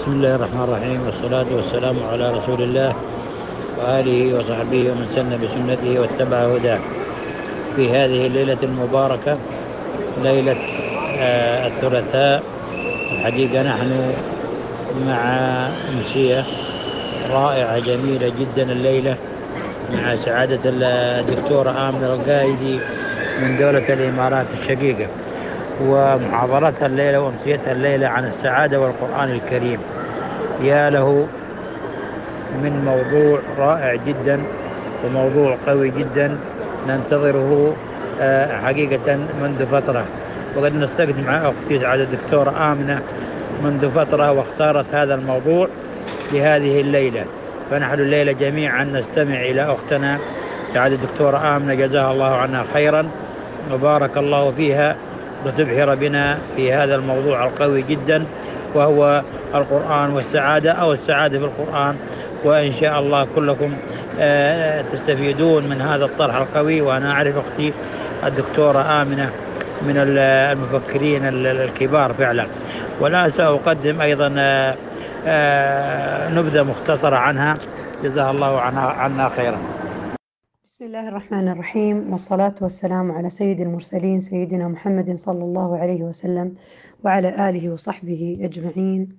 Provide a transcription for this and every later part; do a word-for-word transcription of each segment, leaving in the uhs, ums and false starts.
بسم الله الرحمن الرحيم، والصلاة والسلام على رسول الله وآله وصحبه ومن سن بسنته واتبع هداه في هذه الليلة المباركة، ليلة آه الثلاثاء. الحقيقة نحن مع أمسية رائعة جميلة جدا الليلة مع سعادة الدكتورة آمنة القايدي من دولة الإمارات الشقيقة، ومحاضرتها الليلة وأمسيتها الليلة عن السعادة والقرآن الكريم. يا له من موضوع رائع جدا وموضوع قوي جدا ننتظره آه، حقيقة منذ فترة، وقد نستقدم مع أختي سعادة الدكتورة آمنة منذ فترة، واختارت هذا الموضوع لهذه الليلة. فنحن الليلة جميعا نستمع إلى أختنا سعادة الدكتورة آمنة، جزاها الله عنها خيرا وبارك الله فيها، وتبحر بنا في هذا الموضوع القوي جدا، وهو القرآن والسعادة أو السعادة في القرآن. وإن شاء الله كلكم آه، تستفيدون من هذا الطرح القوي. وأنا أعرف أختي الدكتورة آمنة من المفكرين الكبار فعلا. والآن سأقدم أيضا آه، آه، نبذة مختصرة عنها، جزاها الله عنها عنا خيرا. بسم الله الرحمن الرحيم، والصلاة والسلام على سيد المرسلين سيدنا محمد صلى الله عليه وسلم وعلى آله وصحبه أجمعين.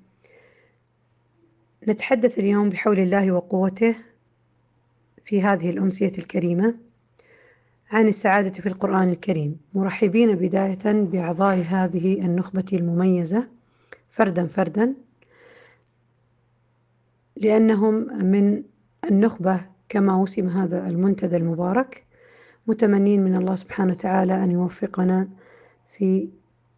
نتحدث اليوم بحول الله وقوته في هذه الأمسية الكريمة عن السعادة في القرآن الكريم، مرحبين بداية بأعضاء هذه النخبة المميزة فردا فردا، لأنهم من النخبة كما وسم هذا المنتدى المبارك، متمنين من الله سبحانه وتعالى أن يوفقنا في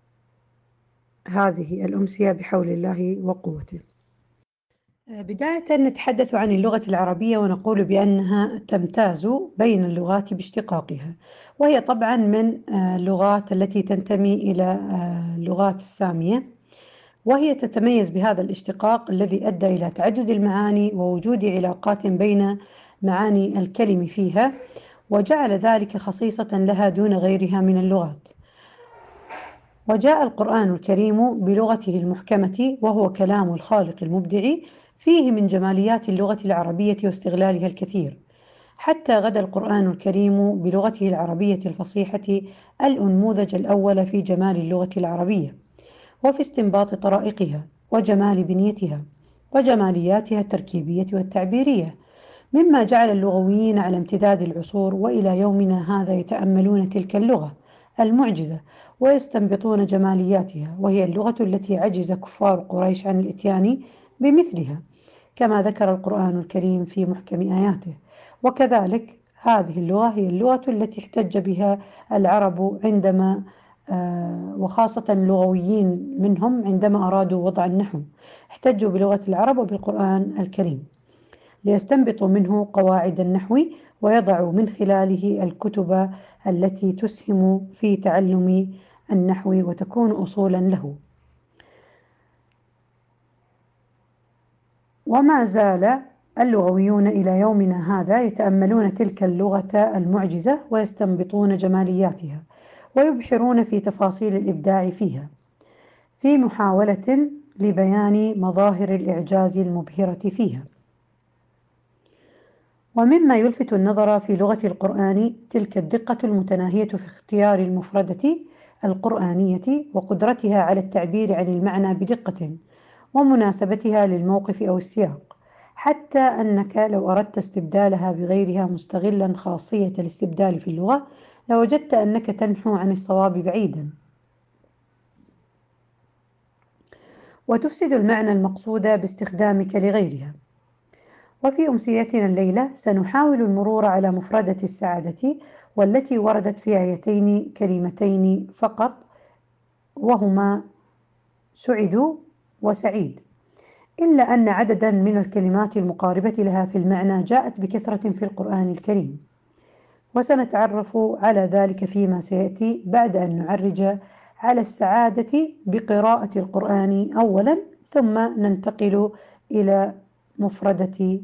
هذه الأمسية بحول الله وقوته. بداية نتحدث عن اللغة العربية، ونقول بأنها تمتاز بين اللغات باشتقاقها، وهي طبعا من اللغات التي تنتمي إلى اللغات السامية، وهي تتميز بهذا الاشتقاق الذي أدى إلى تعدد المعاني ووجود علاقات بين معاني الكلم فيها، وجعل ذلك خصيصة لها دون غيرها من اللغات. وجاء القرآن الكريم بلغته المحكمة، وهو كلام الخالق المبدع، فيه من جماليات اللغة العربية واستغلالها الكثير، حتى غدا القرآن الكريم بلغته العربية الفصيحة الأنموذج الأول في جمال اللغة العربية، وفي استنباط طرائقها وجمال بنيتها وجمالياتها التركيبية والتعبيرية، مما جعل اللغويين على امتداد العصور وإلى يومنا هذا يتأملون تلك اللغة المعجزة ويستنبطون جمالياتها، وهي اللغة التي عجز كفار قريش عن الإتيان بمثلها، كما ذكر القرآن الكريم في محكم آياته. وكذلك هذه اللغة هي اللغة التي احتج بها العرب عندما وخاصة اللغويين منهم عندما أرادوا وضع النحو، احتجوا بلغة العرب وبالقرآن الكريم ليستنبطوا منه قواعد النحو، ويضعوا من خلاله الكتب التي تسهم في تعلم النحو وتكون أصولا له. وما زال اللغويون إلى يومنا هذا يتأملون تلك اللغة المعجزة ويستنبطون جمالياتها ويبحرون في تفاصيل الإبداع فيها، في محاولة لبيان مظاهر الإعجاز المبهرة فيها. ومما يلفت النظر في لغة القرآن تلك الدقة المتناهية في اختيار المفردة القرآنية، وقدرتها على التعبير عن المعنى بدقة، ومناسبتها للموقف أو السياق، حتى أنك لو أردت استبدالها بغيرها مستغلا خاصية الاستبدال في اللغة لوجدت أنك تنحو عن الصواب بعيدا، وتفسد المعنى المقصود باستخدامك لغيرها. وفي أمسيتنا الليلة سنحاول المرور على مفردة السعادة، والتي وردت في آيتين كريمتين فقط، وهما سعد وسعيد، إلا أن عددا من الكلمات المقاربة لها في المعنى جاءت بكثرة في القرآن الكريم، وسنتعرف على ذلك فيما سيأتي بعد أن نعرج على السعادة بقراءة القرآن أولا، ثم ننتقل إلى مفردة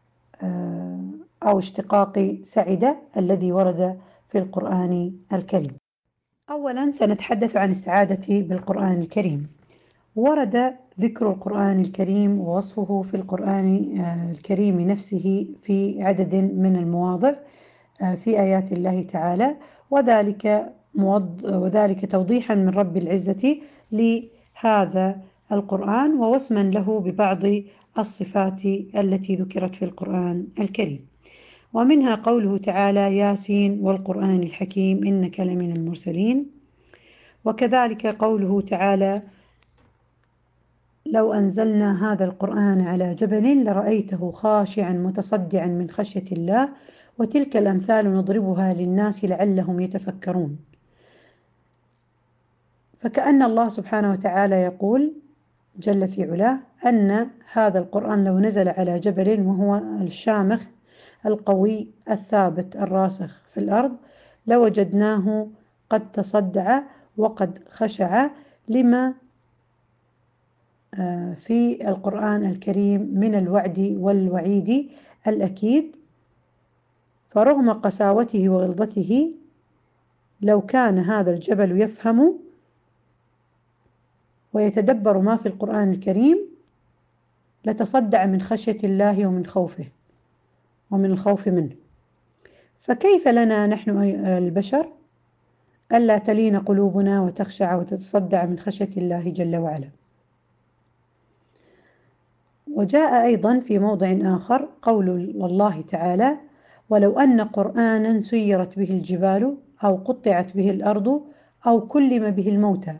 أو اشتقاق سعد الذي ورد في القرآن الكريم. أولا سنتحدث عن السعادة بالقرآن الكريم. ورد ذكر القرآن الكريم ووصفه في القرآن الكريم نفسه في عدد من المواضع في آيات الله تعالى، وذلك وذلك توضيحا من رب العزة لهذا القرآن ووسما له ببعض الصفات التي ذكرت في القرآن الكريم. ومنها قوله تعالى: ياسين والقرآن الحكيم إنك لمن المرسلين. وكذلك قوله تعالى: لو أنزلنا هذا القرآن على جبل لرأيته خاشعا متصدعا من خشية الله وتلك الأمثال نضربها للناس لعلهم يتفكرون. فكأن الله سبحانه وتعالى يقول جل في علاه أن هذا القرآن لو نزل على جبل وهو الشامخ القوي الثابت الراسخ في الأرض لوجدناه قد تصدع وقد خشع لما في القرآن الكريم من الوعد والوعيد الأكيد. فرغم قساوته وغلظته لو كان هذا الجبل يفهم ويتدبر ما في القرآن الكريم لتصدع من خشية الله ومن خوفه ومن الخوف منه. فكيف لنا نحن البشر ألا تلين قلوبنا وتخشع وتتصدع من خشية الله جل وعلا؟ وجاء أيضا في موضع آخر قول الله تعالى: ولو أن قرآنا سيرت به الجبال أو قطعت به الأرض أو كلم به الموتى،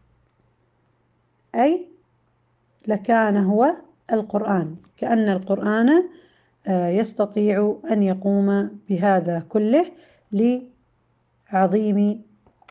أي لكان هو القرآن، كأن القرآن يستطيع أن يقوم بهذا كله لعظيم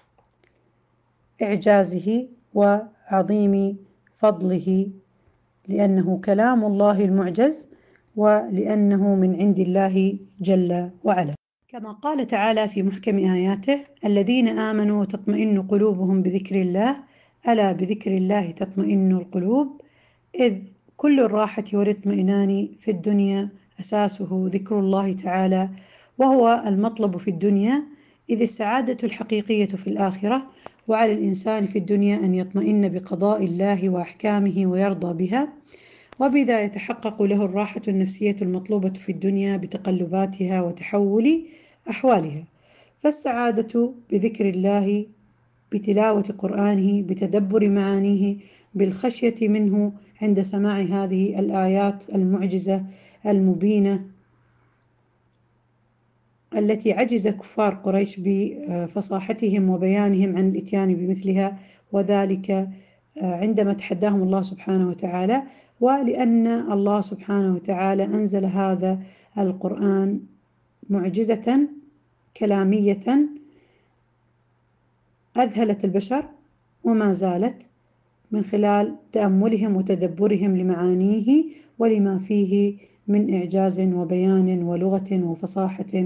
إعجازه وعظيم فضله، لأنه كلام الله المعجز ولأنه من عند الله جل وعلا. كما قال تعالى في محكم آياته: الذين آمنوا وتطمئن قلوبهم بذكر الله ألا بذكر الله تطمئن القلوب، إذ كل الراحة والاطمئنان في الدنيا أساسه ذكر الله تعالى، وهو المطلب في الدنيا، إذ السعادة الحقيقية في الآخرة، وعلى الإنسان في الدنيا أن يطمئن بقضاء الله وأحكامه ويرضى بها، وبذا يتحقق له الراحة النفسية المطلوبة في الدنيا بتقلباتها وتحول أحوالها. فالسعادة بذكر الله، بتلاوة قرآنه، بتدبر معانيه، بالخشية منه عند سماع هذه الآيات المعجزة المبينة التي عجز كفار قريش بفصاحتهم وبيانهم عن الإتيان بمثلها، وذلك عندما تحداهم الله سبحانه وتعالى، ولأن الله سبحانه وتعالى أنزل هذا القرآن معجزة كلامية أذهلت البشر وما زالت من خلال تأملهم وتدبرهم لمعانيه ولما فيه من إعجاز وبيان ولغة وفصاحة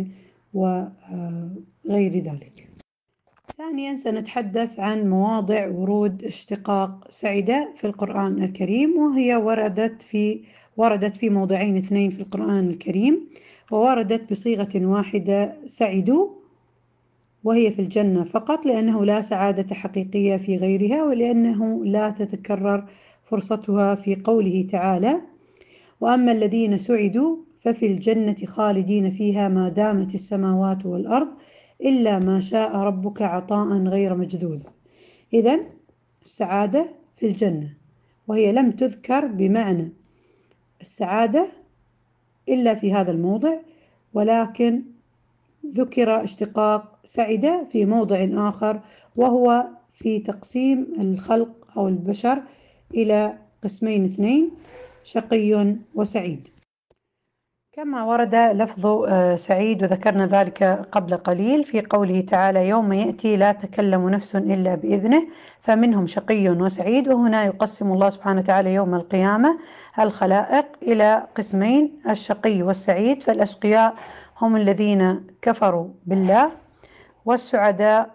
وغير ذلك. ثانيا سنتحدث عن مواضع ورود اشتقاق سعد في القرآن الكريم، وهي وردت في وردت في موضعين اثنين في القرآن الكريم، ووردت بصيغة واحدة سعدوا، وهي في الجنة فقط، لأنه لا سعادة حقيقية في غيرها، ولأنه لا تتكرر فرصتها في قوله تعالى: وأما الذين سعدوا ففي الجنة خالدين فيها ما دامت السماوات والأرض إلا ما شاء ربك عطاء غير مجذوذ. إذن السعادة في الجنة، وهي لم تذكر بمعنى السعادة إلا في هذا الموضع، ولكن ذكر اشتقاق سعد في موضع آخر، وهو في تقسيم الخلق أو البشر إلى قسمين اثنين: شقي وسعيد. كما ورد لفظ سعيد وذكرنا ذلك قبل قليل في قوله تعالى: يوم يأتي لا تكلم نفس إلا بإذنه فمنهم شقي وسعيد. وهنا يقسم الله سبحانه وتعالى يوم القيامة الخلائق إلى قسمين: الشقي والسعيد. فالأشقياء هم الذين كفروا بالله، والسعداء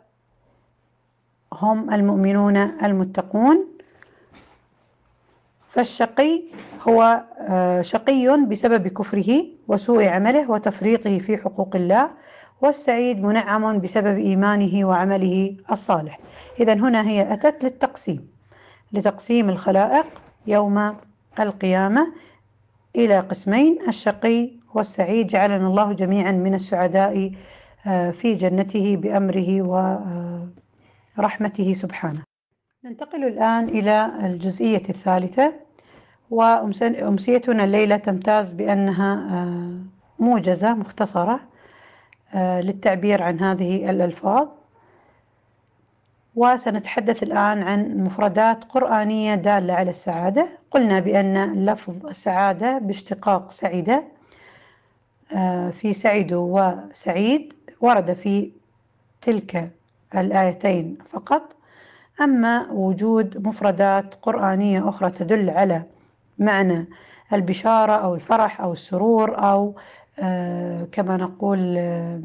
هم المؤمنون المتقون. فالشقي هو شقي بسبب كفره وسوء عمله وتفريطه في حقوق الله، والسعيد منعم بسبب إيمانه وعمله الصالح. إذن هنا هي أتت للتقسيم لتقسيم الخلائق يوم القيامة إلى قسمين: الشقي والسعيد، جعلنا الله جميعا من السعداء في جنته بأمره ورحمته سبحانه. ننتقل الآن إلى الجزئية الثالثة، وأمسيتنا الليلة تمتاز بأنها موجزة مختصرة للتعبير عن هذه الألفاظ. وسنتحدث الآن عن مفردات قرآنية دالة على السعادة. قلنا بأن لفظ السعادة باشتقاق سعيدة، في سعد وسعيد، ورد في تلك الآيتين فقط. أما وجود مفردات قرآنية أخرى تدل على معنى البشارة أو الفرح أو السرور أو آه كما نقول آه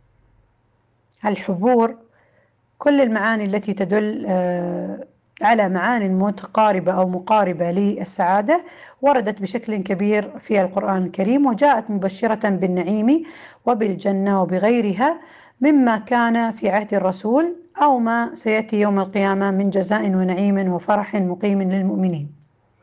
الحبور، كل المعاني التي تدل آه على معاني متقاربة أو مقاربة للسعادة وردت بشكل كبير في القرآن الكريم، وجاءت مبشرة بالنعيم وبالجنة وبغيرها مما كان في عهد الرسول أو ما سيأتي يوم القيامة من جزاء ونعيم وفرح مقيم للمؤمنين.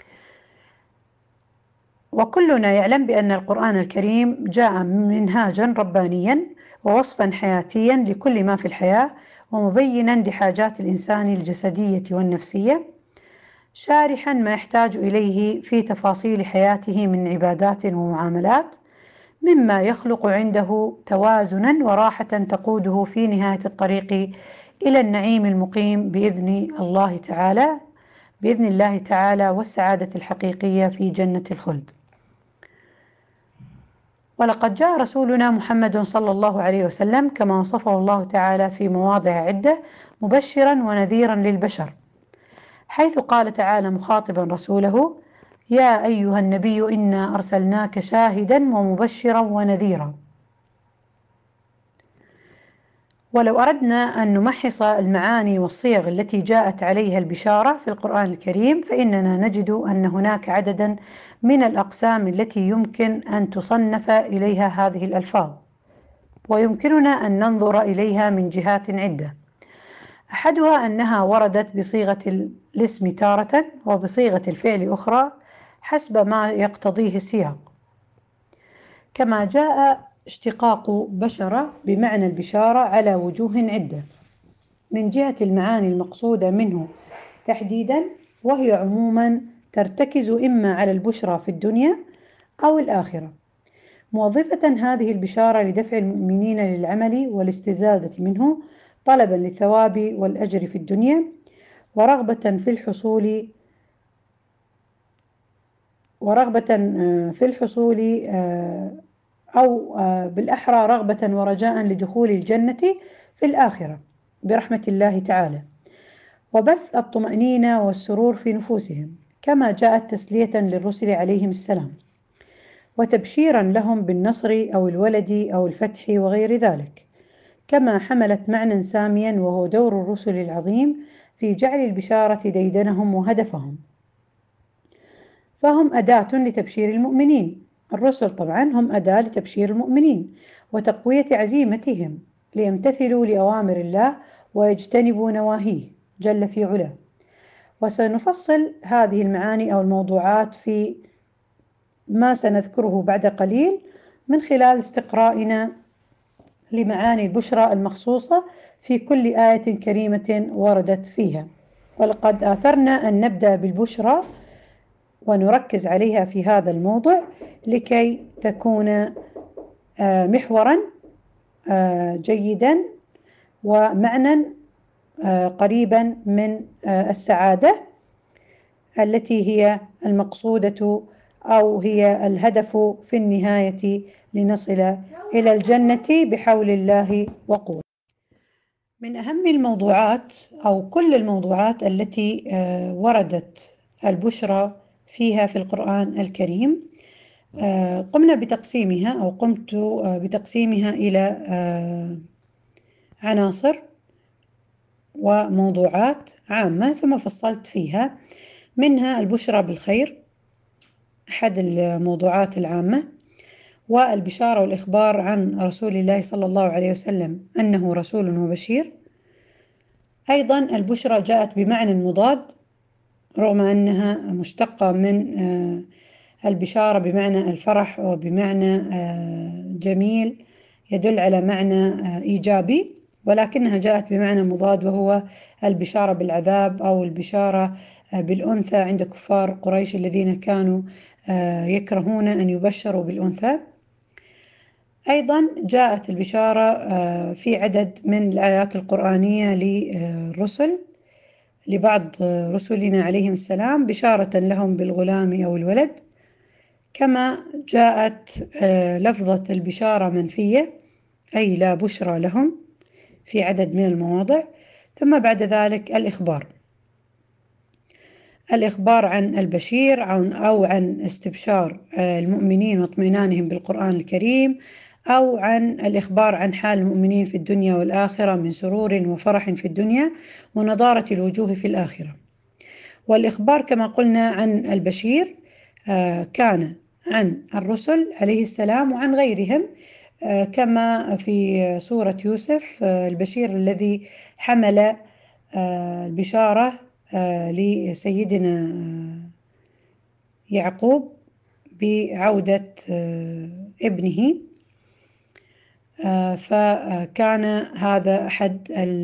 وكلنا يعلم بأن القرآن الكريم جاء منهاجا ربانيا ووصفا حياتيا لكل ما في الحياة، ومبينا لحاجات الإنسان الجسدية والنفسية، شارحا ما يحتاج إليه في تفاصيل حياته من عبادات ومعاملات، مما يخلق عنده توازنا وراحة تقوده في نهاية الطريق إلى النعيم المقيم بإذن الله تعالى بإذن الله تعالى والسعادة الحقيقية في جنة الخلد. ولقد جاء رسولنا محمد صلى الله عليه وسلم كما وصفه الله تعالى في مواضع عدة مبشرا ونذيرا للبشر، حيث قال تعالى مخاطبا رسوله: يا أيها النبي إنا أرسلناك شاهدا ومبشرا ونذيرا. ولو أردنا أن نمحص المعاني والصيغ التي جاءت عليها البشارة في القرآن الكريم، فإننا نجد أن هناك عددا من الأقسام التي يمكن أن تصنف إليها هذه الألفاظ، ويمكننا أن ننظر إليها من جهات عدة. أحدها أنها وردت بصيغة الاسم تارة وبصيغة الفعل أخرى حسب ما يقتضيه السياق، كما جاء اشتقاق بشرة بمعنى البشارة على وجوه عدة من جهة المعاني المقصودة منه تحديدا، وهي عموما ترتكز إما على البشرى في الدنيا أو الآخرة، موظفة هذه البشارة لدفع المؤمنين للعمل والاستزادة منه طلبا للثواب والأجر في الدنيا، ورغبة في الحصول ورغبة في الحصول أو بالأحرى رغبة ورجاء لدخول الجنة في الآخرة برحمة الله تعالى، وبث الطمأنينة والسرور في نفوسهم، كما جاءت تسلية للرسل عليهم السلام وتبشيرا لهم بالنصر أو الولد أو الفتح وغير ذلك، كما حملت معنى ساميا وهو دور الرسل العظيم في جعل البشارة ديدنهم وهدفهم، فهم أداة لتبشير المؤمنين. الرسل طبعا هم أداة لتبشير المؤمنين وتقوية عزيمتهم ليمتثلوا لأوامر الله ويجتنبوا نواهيه جل في علاه. وسنفصل هذه المعاني أو الموضوعات في ما سنذكره بعد قليل من خلال استقرائنا لمعاني البشرى المخصوصة في كل آية كريمة وردت فيها. ولقد آثرنا أن نبدأ بالبشرى ونركز عليها في هذا الموضع لكي تكون محورا جيدا ومعنى قريبا من السعادة التي هي المقصودة أو هي الهدف في النهاية لنصل إلى الجنة بحول الله وقوته. من أهم الموضوعات أو كل الموضوعات التي وردت البشرى فيها في القرآن الكريم قمنا بتقسيمها أو قمت بتقسيمها إلى عناصر وموضوعات عامة، ثم فصلت فيها منها البشرى بالخير أحد الموضوعات العامة، والبشارة والإخبار عن رسول الله صلى الله عليه وسلم أنه رسول وبشير. أيضا البشرى جاءت بمعنى مضاد رغم أنها مشتقة من البشارة بمعنى الفرح وبمعنى جميل يدل على معنى إيجابي، ولكنها جاءت بمعنى مضاد وهو البشارة بالعذاب أو البشارة بالأنثى عند كفار قريش الذين كانوا يكرهون أن يبشروا بالأنثى. أيضا جاءت البشارة في عدد من الآيات القرآنية للرسل لبعض رسلنا عليهم السلام بشارة لهم بالغلام أو الولد، كما جاءت لفظة البشارة منفية أي لا بشرى لهم في عدد من المواضع. ثم بعد ذلك الإخبار الإخبار عن البشير أو عن استبشار المؤمنين واطمئنانهم بالقرآن الكريم، أو عن الإخبار عن حال المؤمنين في الدنيا والآخرة من سرور وفرح في الدنيا ونضارة الوجوه في الآخرة. والإخبار كما قلنا عن البشير كان عن الرسل عليه السلام وعن غيرهم، كما في سورة يوسف البشير الذي حمل البشارة لسيدنا يعقوب بعودة ابنه، فكان هذا أحد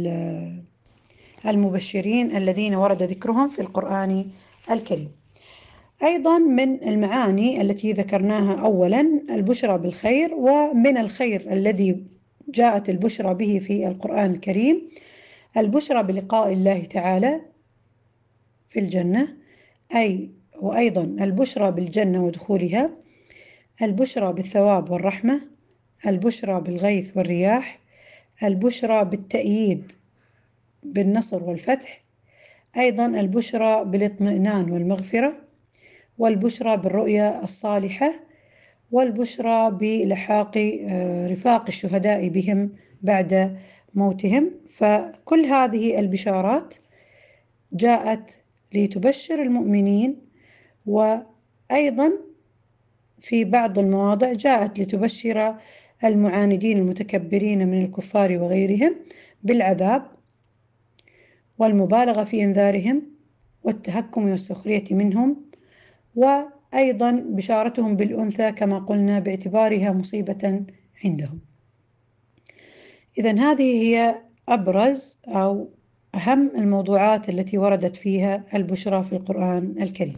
المبشرين الذين ورد ذكرهم في القرآن الكريم. أيضا من المعاني التي ذكرناها أولا البشرى بالخير، ومن الخير الذي جاءت البشرى به في القرآن الكريم البشرى بلقاء الله تعالى في الجنة، أي وأيضا البشرى بالجنة ودخولها، البشرى بالثواب والرحمة، البشرى بالغيث والرياح، البشرى بالتأييد بالنصر والفتح، أيضا البشرى بالاطمئنان والمغفرة، والبشرى بالرؤيا الصالحة، والبشرى بلحاق رفاق الشهداء بهم بعد موتهم. فكل هذه البشارات جاءت لتبشر المؤمنين، وأيضا في بعض المواضع جاءت لتبشر المعاندين المتكبرين من الكفار وغيرهم بالعذاب والمبالغة في إنذارهم والتهكم والسخرية منهم، وأيضا بشارتهم بالأنثى كما قلنا باعتبارها مصيبة عندهم. إذن هذه هي أبرز أو أهم الموضوعات التي وردت فيها البشرى في القرآن الكريم.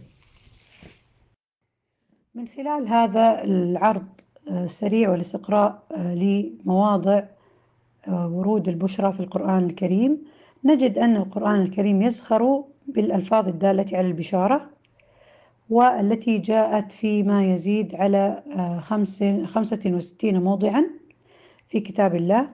من خلال هذا العرض السريع والاستقراء لمواضع ورود البشرى في القرآن الكريم نجد أن القرآن الكريم يزخر بالألفاظ الدالة على البشارة، والتي جاءت فيما يزيد على خمسة وستين موضعا في كتاب الله،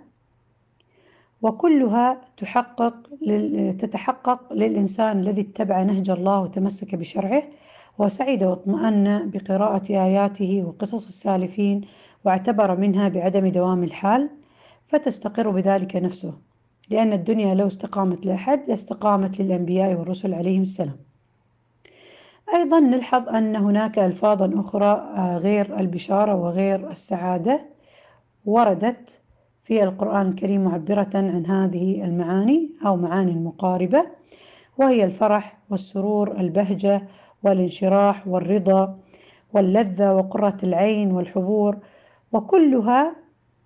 وكلها تحقق تتحقق للإنسان الذي اتبع نهج الله وتمسك بشرعه وسعد واطمأن بقراءة آياته وقصص السالفين واعتبر منها بعدم دوام الحال، فتستقر بذلك نفسه، لأن الدنيا لو استقامت لأحد لاستقامت للأنبياء والرسل عليهم السلام. أيضا نلحظ أن هناك ألفاظا أخرى غير البشارة وغير السعادة وردت في القرآن الكريم معبرة عن هذه المعاني أو معاني مقاربة، وهي الفرح والسرور، البهجة والانشراح والرضا واللذة وقرة العين والحبور، وكلها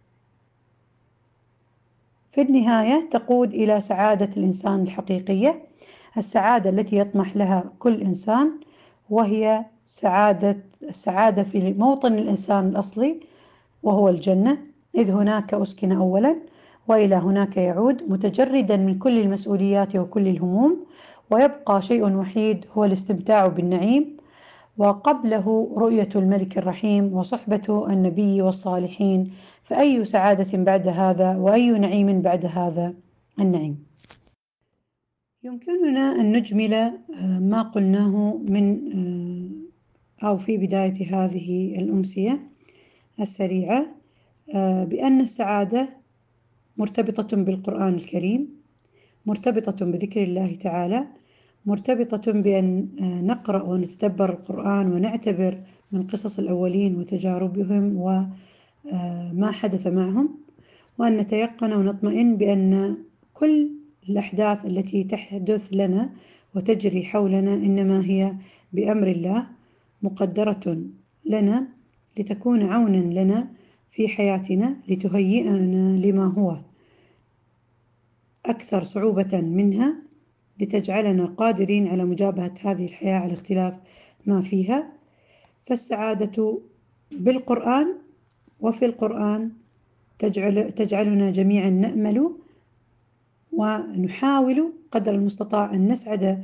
في النهاية تقود إلى سعادة الإنسان الحقيقية، السعادة التي يطمح لها كل إنسان، وهي سعادة السعادة في موطن الإنسان الأصلي وهو الجنة، إذ هناك أسكن أولا وإلى هناك يعود متجردا من كل المسؤوليات وكل الهموم، ويبقى شيء وحيد هو الاستمتاع بالنعيم، وقبله رؤية الملك الرحيم وصحبة النبي والصالحين، فأي سعادة بعد هذا وأي نعيم بعد هذا النعيم. يمكننا أن نجمل ما قلناه من أو في بداية هذه الأمسية السريعة بأن السعادة مرتبطة بالقرآن الكريم، مرتبطة بذكر الله تعالى، مرتبطة بأن نقرأ ونتدبر القرآن ونعتبر من قصص الأولين وتجاربهم وما حدث معهم، وأن نتيقن ونطمئن بأن كل الأحداث التي تحدث لنا وتجري حولنا إنما هي بأمر الله مقدرة لنا لتكون عونا لنا في حياتنا، لتهيئنا لما هو أكثر صعوبة منها، لتجعلنا قادرين على مجابهة هذه الحياة على اختلاف ما فيها. فالسعادة بالقرآن وفي القرآن تجعل تجعلنا جميعا نأمل ونحاول قدر المستطاع أن نسعد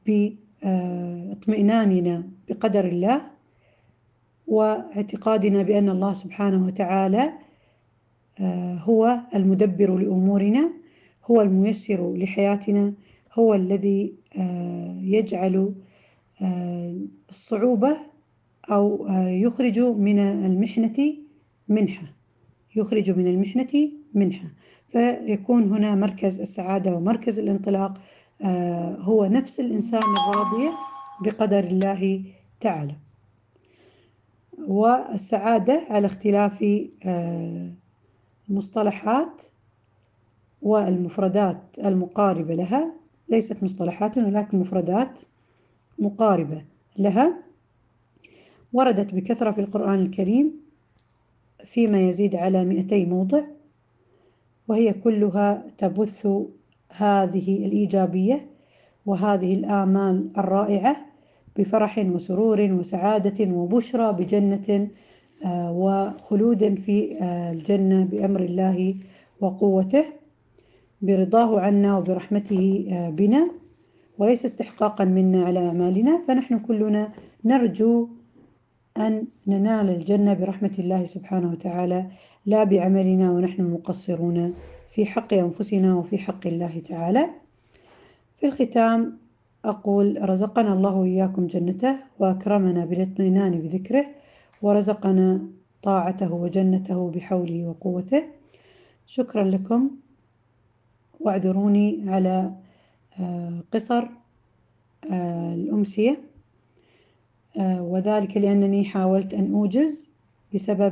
باطمئناننا بقدر الله، واعتقادنا بأن الله سبحانه وتعالى هو المدبر لأمورنا، هو الميسر لحياتنا، هو الذي يجعل الصعوبة أو يخرج من المحنة منحة يخرج من المحنة منحة فيكون هنا مركز السعادة ومركز الانطلاق هو نفس الإنسان الراضي بقدر الله تعالى. والسعادة على اختلاف المصطلحات والمفردات المقاربة لها، ليست مصطلحات ولكن مفردات مقاربة لها، وردت بكثرة في القرآن الكريم فيما يزيد على مئتي موضع، وهي كلها تبث هذه الإيجابية وهذه الآمال الرائعة بفرح وسرور وسعادة وبشرى بجنة وخلود في الجنة بأمر الله وقوته، برضاه عنا وبرحمته بنا، وليس استحقاقا منا على أعمالنا. فنحن كلنا نرجو أن ننال الجنة برحمة الله سبحانه وتعالى، لا بعملنا ونحن مقصرون في حق أنفسنا وفي حق الله تعالى. في الختام أقول: رزقنا الله وإياكم جنته، وأكرمنا بالاطمئنان بذكره، ورزقنا طاعته وجنته بحوله وقوته. شكرا لكم، واعذروني على قصر الأمسية، وذلك لأنني حاولت أن أوجز بسبب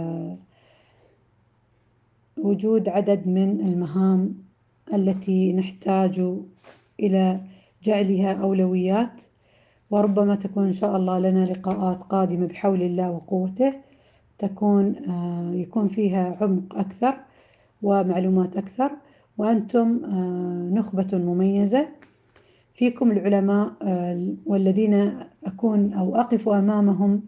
وجود عدد من المهام التي نحتاج إلى جعلها أولويات، وربما تكون إن شاء الله لنا لقاءات قادمة بحول الله وقوته تكون يكون فيها عمق أكثر ومعلومات أكثر. وأنتم نخبة مميزة، فيكم العلماء والذين أكون أو أقف أمامهم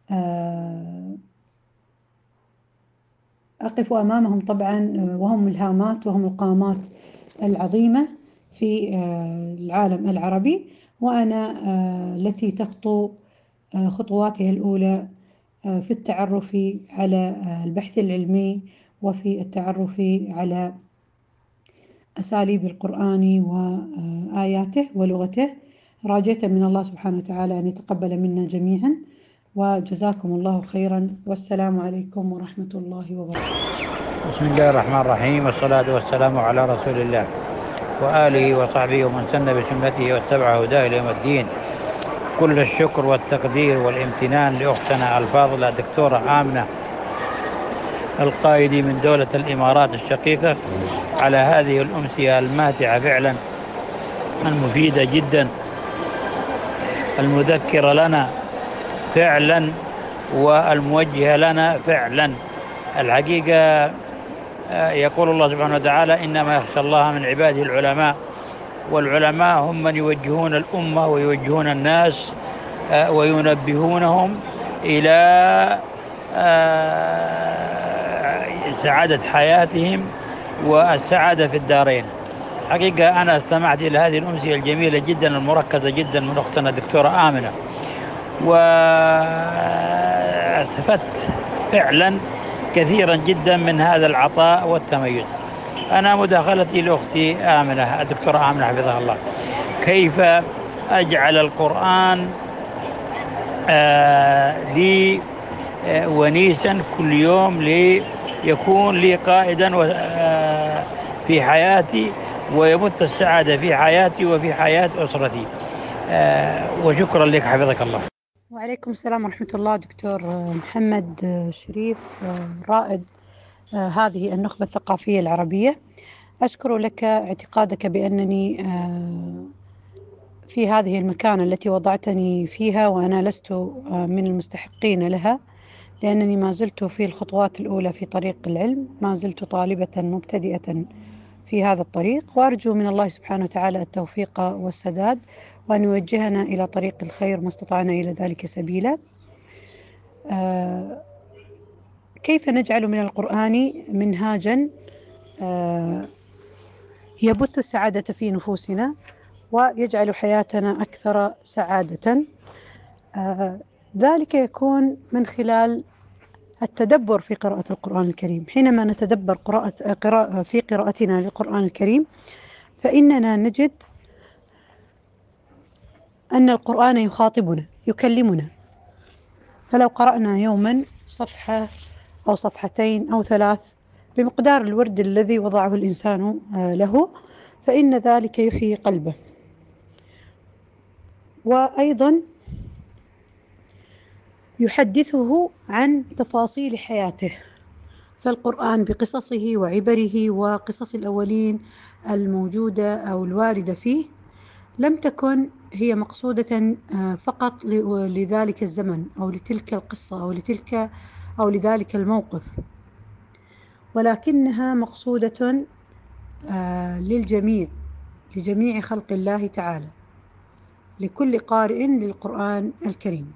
أقف أمامهم طبعا وهم الهامات وهم القامات العظيمة في العالم العربي، وأنا التي تخطو خطواتها الأولى في التعرف على البحث العلمي وفي التعرف على أساليب القرآن وآياته ولغته، راجية من الله سبحانه وتعالى أن يتقبل منا جميعا، وجزاكم الله خيرا، والسلام عليكم ورحمة الله وبركاته. بسم الله الرحمن الرحيم، والصلاة والسلام على رسول الله وآله وصحبه ومن سن بسنته واتبع هداه إلى يوم الدين. كل الشكر والتقدير والامتنان لأختنا الفاضلة دكتورة آمنة القائدي من دولة الإمارات الشقيقة على هذه الأمسية الماتعة فعلا، المفيدة جدا، المذكرة لنا فعلا والموجهة لنا فعلا. الحقيقة يقول الله سبحانه وتعالى: إنما يخشى الله من عباده العلماء، والعلماء هم من يوجهون الأمة ويوجهون الناس وينبهونهم إلى سعادة حياتهم والسعادة في الدارين. حقيقة أنا استمعت إلى هذه الأمسية الجميلة جدا المركزة جدا من أختنا الدكتورة آمنة، واستفدت فعلا كثيرا جدا من هذا العطاء والتميز. أنا مداخلتي لأختي آمنة الدكتورة آمنة حفظها الله: كيف أجعل القرآن آه لي آه ونيسا كل يوم ليكون لي قائدا آه في حياتي، ويبث السعادة في حياتي وفي حياة أسرتي. آه وشكرا لك حفظك الله. وعليكم السلام ورحمة الله. دكتور محمد شريف، رائد هذه النخبة الثقافية العربية، أشكر لك اعتقادك بأنني في هذه المكانة التي وضعتني فيها، وأنا لست من المستحقين لها، لأنني ما زلت في الخطوات الأولى في طريق العلم، ما زلت طالبة مبتدئة في هذا الطريق، وأرجو من الله سبحانه وتعالى التوفيق والسداد، وأن يوجهنا إلى طريق الخير ما استطعنا إلى ذلك سبيلا. آه كيف نجعل من القرآن منهاجا آه يبث السعادة في نفوسنا ويجعل حياتنا أكثر سعادة؟ آه ذلك يكون من خلال التدبر في قراءة القرآن الكريم. حينما نتدبر قراءة قراءة في قراءتنا للقرآن الكريم، فإننا نجد أن القرآن يخاطبنا، يكلمنا. فلو قرأنا يوما صفحة أو صفحتين أو ثلاث بمقدار الورد الذي وضعه الإنسان له، فإن ذلك يحيي قلبه. وأيضا يحدثه عن تفاصيل حياته، فالقرآن بقصصه وعبره وقصص الأولين الموجودة أو الواردة فيه لم تكن هي مقصودة فقط لذلك الزمن أو لتلك القصة أو لتلك أو لذلك الموقف، ولكنها مقصودة للجميع، لجميع خلق الله تعالى، لكل قارئ للقرآن الكريم.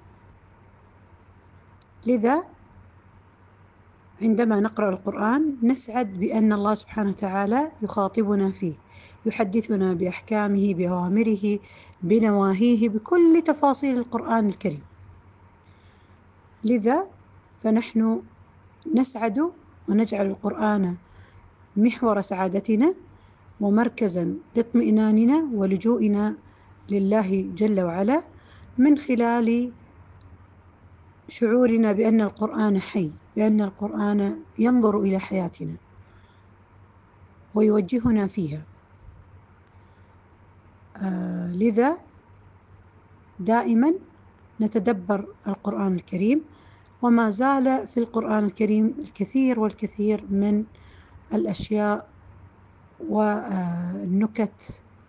لذا عندما نقرأ القرآن نسعد بأن الله سبحانه وتعالى يخاطبنا فيه، يحدثنا بأحكامه، بأوامره، بنواهيه، بكل تفاصيل القرآن الكريم. لذا فنحن نسعد ونجعل القرآن محور سعادتنا ومركزا لاطمئناننا ولجوئنا لله جل وعلا، من خلال شعورنا بأن القرآن حي، بأن القرآن ينظر إلى حياتنا ويوجهنا فيها. آه لذا دائما نتدبر القرآن الكريم، وما زال في القرآن الكريم الكثير والكثير من الأشياء والنكت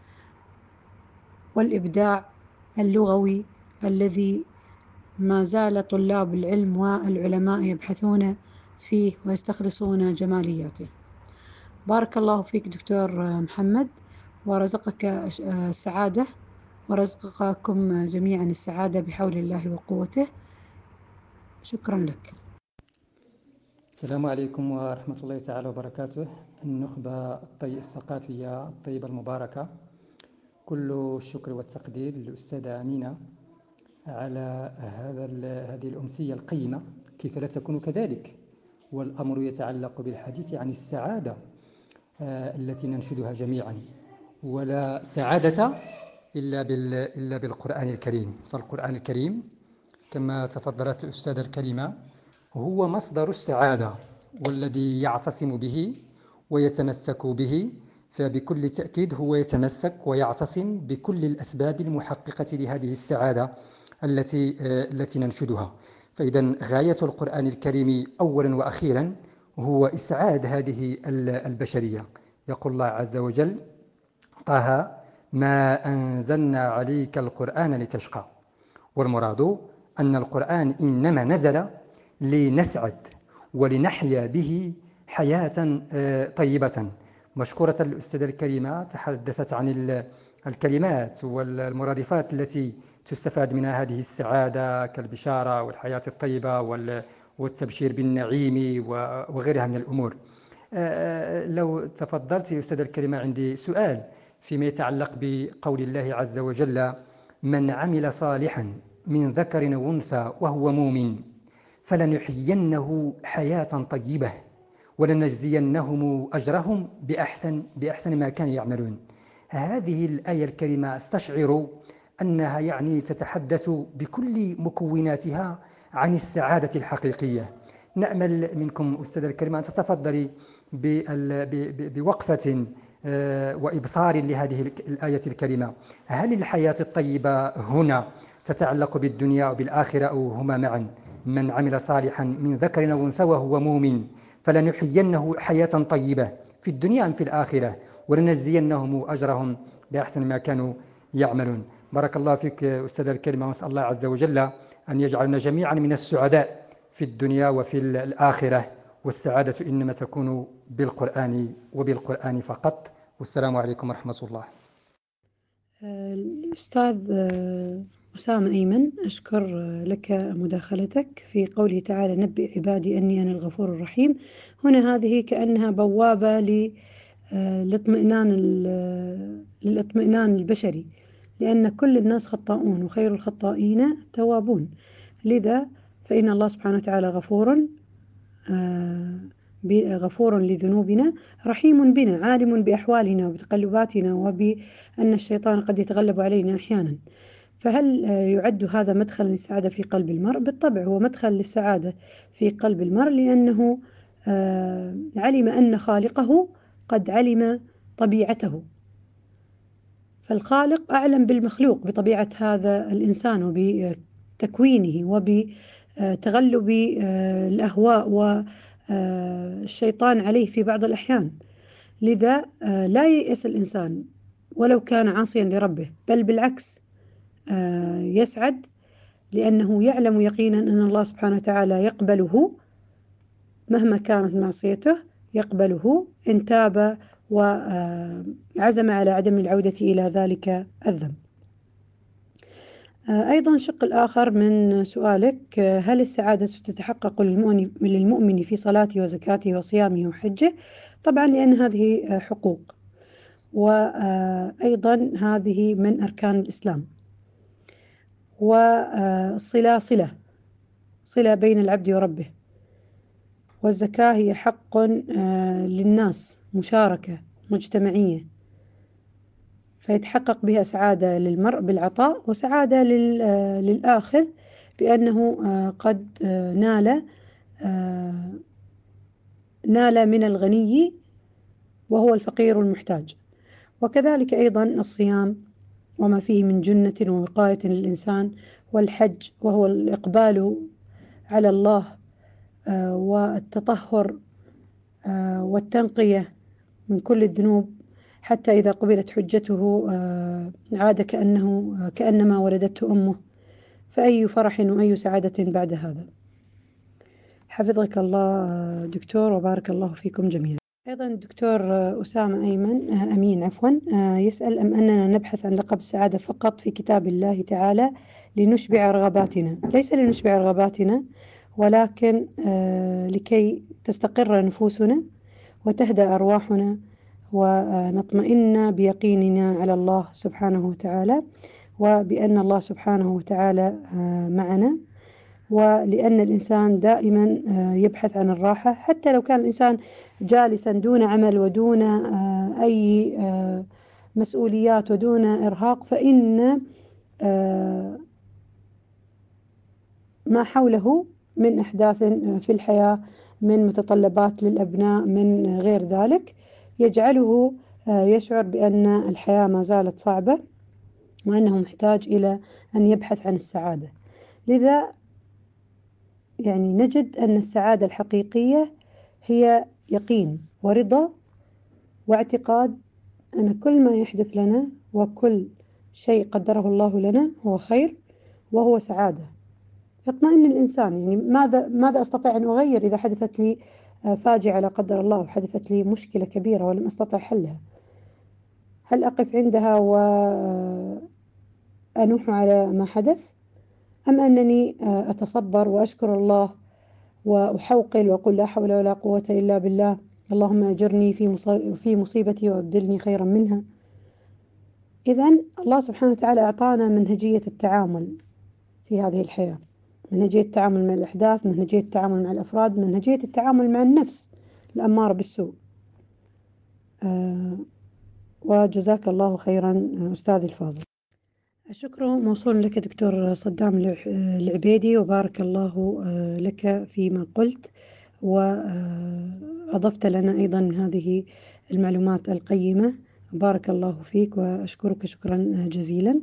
والإبداع اللغوي الذي ما زال طلاب العلم والعلماء يبحثون فيه ويستخلصون جمالياته. بارك الله فيك دكتور محمد، ورزقك السعادة ورزقكم جميعا السعادة بحول الله وقوته. شكرا لك. السلام عليكم ورحمة الله تعالى وبركاته. النخبة الثقافية الطيبة المباركة، كل الشكر والتقدير للأستاذة أمينة على هذا هذه الأمسية القيمة. كيف لا تكون كذلك؟ والأمر يتعلق بالحديث عن السعادة التي ننشدها جميعا، ولا سعادة إلا إلا بالقرآن الكريم. فالقرآن الكريم كما تفضلت الأستاذة الكريمة هو مصدر السعادة، والذي يعتصم به ويتمسك به فبكل تأكيد هو يتمسك ويعتصم بكل الأسباب المحققة لهذه السعادة التي التي ننشدها. فإذا غاية القرآن الكريم أولا وأخيرا هو إسعاد هذه البشرية. يقول الله عز وجل: طه ما أنزلنا عليك القرآن لتشقى. والمراد أن القرآن إنما نزل لنسعد ولنحيا به حياة طيبة. مشكورة الأستاذة الكريمة تحدثت عن الكلمات والمرادفات التي تستفاد منها هذه السعادة، كالبشارة والحياة الطيبة والتبشير بالنعيم وغيرها من الأمور. لو تفضلت أستاذة الكريمة، عندي سؤال فيما يتعلق بقول الله عز وجل: من عمل صالحا من ذكر وأنثى وهو مؤمن فلنحيينه حياة طيبة ولنجزينهم أجرهم بأحسن بأحسن ما كانوا يعملون. هذه الآية الكريمة استشعر أنها يعني تتحدث بكل مكوناتها عن السعادة الحقيقية. نأمل منكم أستاذة الكريمة أن تتفضلي بوقفة وإبصار لهذه الآية الكريمة. هل الحياة الطيبة هنا تتعلق بالدنيا وبالآخرة أو هما معا؟ من عمل صالحا من ذكر أو أنثى وهو مؤمن فلنحيينه حياة طيبة في الدنيا أم في الآخرة ولنجزينهم أجرهم بأحسن ما كانوا يعملون. بارك الله فيك أستاذ الكريمة، ونسأل الله عز وجل أن يجعلنا جميعا من السعداء في الدنيا وفي الآخرة، والسعادة إنما تكون بالقرآن وبالقرآن فقط. والسلام عليكم ورحمة الله. الأستاذ أسامة أيمن، أشكر لك مداخلتك في قوله تعالى: نبئ عبادي أني أنا الغفور الرحيم. هنا هذه كأنها بوابة للاطمئنان للاطمئنان البشري، لأن كل الناس خطاؤون وخير الخطائين التوابون. لذا فإن الله سبحانه وتعالى غفور غفور لذنوبنا، رحيم بنا، عالم بأحوالنا وبتقلباتنا وبأن الشيطان قد يتغلب علينا أحيانا. فهل يعد هذا مدخل للسعادة في قلب المرء؟ بالطبع هو مدخل للسعادة في قلب المرء، لأنه علم أن خالقه قد علم طبيعته، فالخالق أعلم بالمخلوق بطبيعة هذا الإنسان وبتكوينه وبتغلب الأهواء والشيطان عليه في بعض الأحيان. لذا لا ييأس الإنسان ولو كان عاصيا لربه، بل بالعكس يسعد، لأنه يعلم يقينا أن الله سبحانه وتعالى يقبله مهما كانت معصيته، يقبله إن تاب وعزم على عدم العودة إلى ذلك الذنب. أيضا الشق الآخر من سؤالك: هل السعادة تتحقق للمؤمن في صلاته وزكاته وصيامه وحجه؟ طبعا، لأن هذه حقوق، وأيضا هذه من أركان الإسلام، والصلة صلة صلة بين العبد وربه، والزكاة هي حق للناس، مشاركة مجتمعية، فيتحقق بها سعادة للمرء بالعطاء، وسعادة للآخذ بأنه قد نال نال من الغني وهو الفقير المحتاج. وكذلك أيضا الصيام وما فيه من جنة ووقاية للإنسان، والحج وهو الإقبال على الله والتطهر والتنقية من كل الذنوب، حتى إذا قبلت حجته عاد كأنه كأنما ولدته أمه. فأي فرح وأي سعادة بعد هذا. حفظك الله دكتور، وبارك الله فيكم جميعا. أيضا الدكتور أسامة أيمن أمين عفوا يسأل: أم أننا نبحث عن لقب السعادة فقط في كتاب الله تعالى لنشبع رغباتنا؟ ليس لنشبع رغباتنا، ولكن لكي تستقر نفوسنا وتهدأ أرواحنا ونطمئن بيقيننا على الله سبحانه وتعالى، وبأن الله سبحانه وتعالى معنا، ولأن الإنسان دائما يبحث عن الراحة، حتى لو كان الإنسان جالسا دون عمل ودون أي مسؤوليات ودون إرهاق، فإن ما حوله من أحداث في الحياة، من متطلبات للأبناء، من غير ذلك، يجعله يشعر بأن الحياة ما زالت صعبة، وأنه محتاج إلى أن يبحث عن السعادة. لذا يعني نجد أن السعادة الحقيقية هي يقين ورضا واعتقاد أن كل ما يحدث لنا وكل شيء قدره الله لنا هو خير وهو سعادة. يطمئن الإنسان، يعني ماذا ماذا أستطيع أن أغير إذا حدثت لي فاجعة لا قدر الله، وحدثت لي مشكلة كبيرة ولم أستطع حلها؟ هل أقف عندها وأنوح على ما حدث، أم أنني أتصبر وأشكر الله وأحوقل وأقول لا حول ولا قوة إلا بالله، اللهم أجرني في في مصيبتي وأبدلني خيرا منها؟ إذن الله سبحانه وتعالى أعطانا منهجية التعامل في هذه الحياة، منهجية التعامل مع الأحداث، منهجية التعامل مع الأفراد، منهجية التعامل مع النفس الأمارة بالسوء. أه وجزاك الله خيرا أستاذي الفاضل. الشكر موصول لك دكتور صدام العبيدي، وبارك الله لك فيما قلت، وأضفت لنا أيضا من هذه المعلومات القيمة. بارك الله فيك وأشكرك شكرا جزيلا.